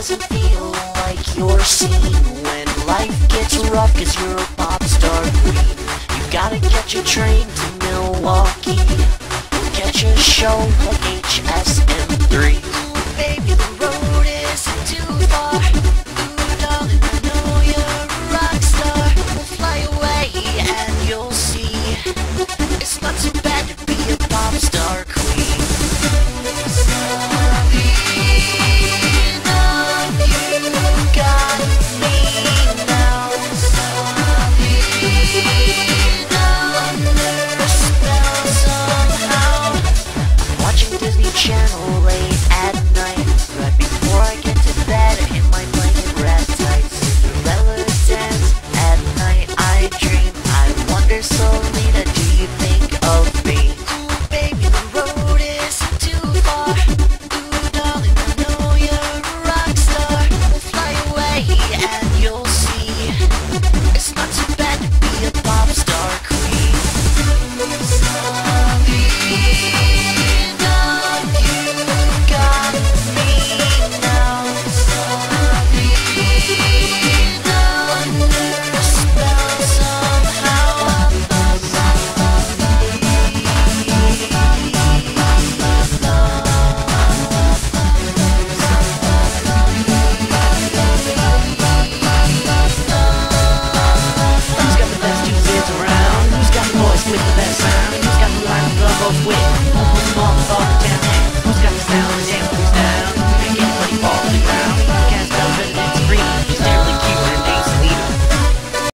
doesn't feel like you're seen when life gets rough cause you're a pop star queen. You gotta get your train to Milwaukee, catch a show like HSM3.